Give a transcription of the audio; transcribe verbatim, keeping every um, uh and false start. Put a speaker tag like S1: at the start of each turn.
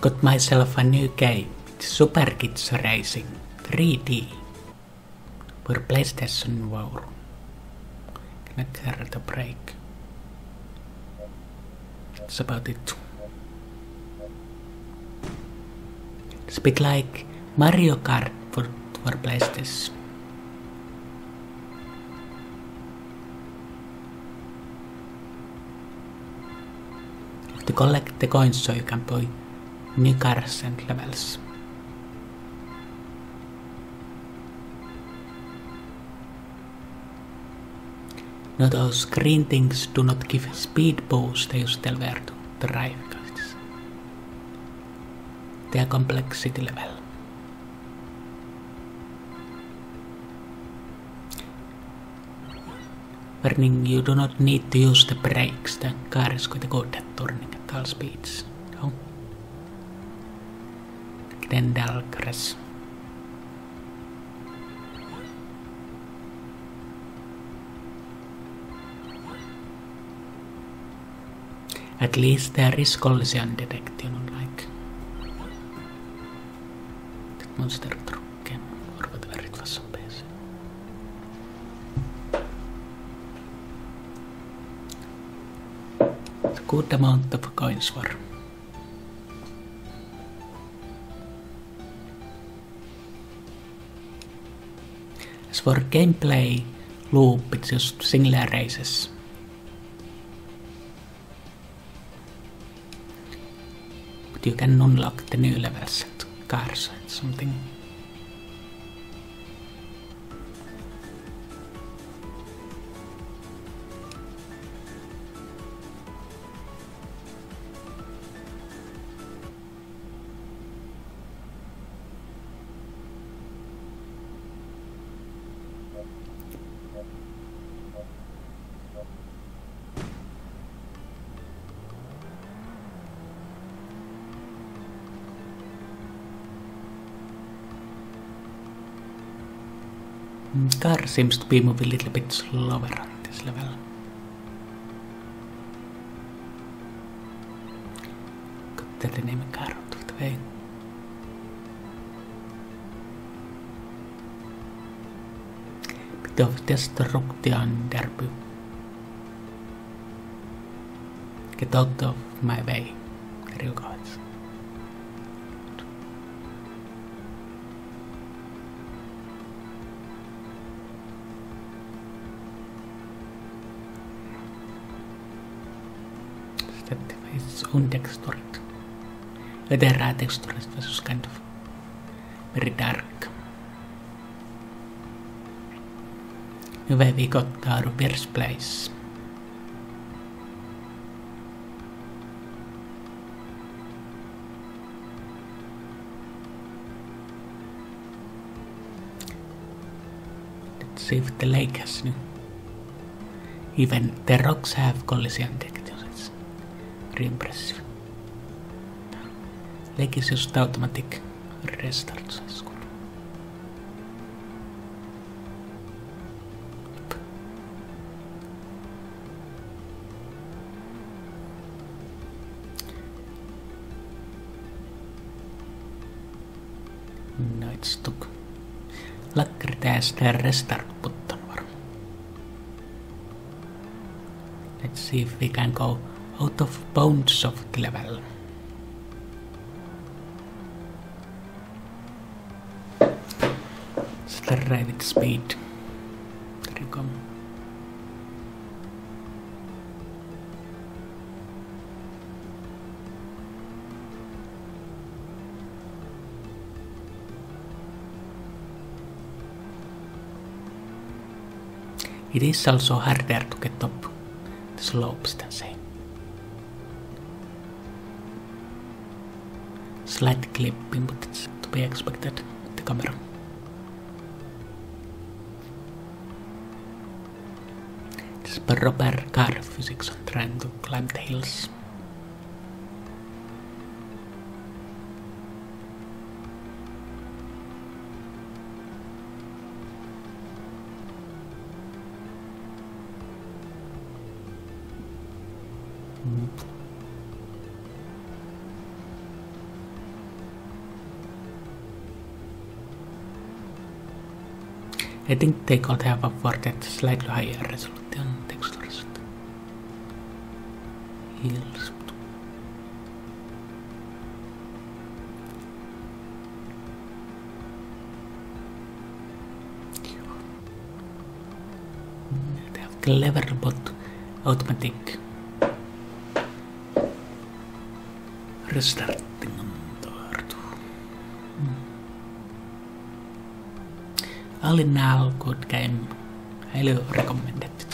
S1: Got myself a new game, Super Kids Racing three D for PlayStation four. Can I carry the break? That's about it. It's a bit like Mario Kart for, for PlayStation. You have to collect the coins so you can buy new cars and levels. No, those green things do not give speed boost, they just tell where to drive because they are complexity level. Warning, you do not need to use the brakes, the car is quite good at turning at all speeds. No? Grendel crash. At least there is collision detection, unlike that monster truck or whatever it was on P C. It's a good amount of coins for. As for gameplay loop, it's just singular races. You can unlock the new levels at cars and something. Car seems to be moving a little bit slower on this level. Got the enemy car out of the way. Bit of destruction derby. Get out of my way. There you go. It's untextured. There are textures, it was kind of very dark. Anyway, we got our first place. Let's see if the lake has new. Even the rocks have collision detectors. Very impressive. Lake is just automatic restart, so it's good. No, it's took. Luckily there's the restart button. Let's see if we can go out of bounds of the level. Let's drive at speed. There you go. It is also harder to get up the slopes than say. Slight clipping, but it's to be expected with the camera. It's proper car physics on trying to climb the hills. I think they could have afforded slightly higher resolution textures. Heels. They have clever but automatic restarting on board. All in all, good game. Highly recommended.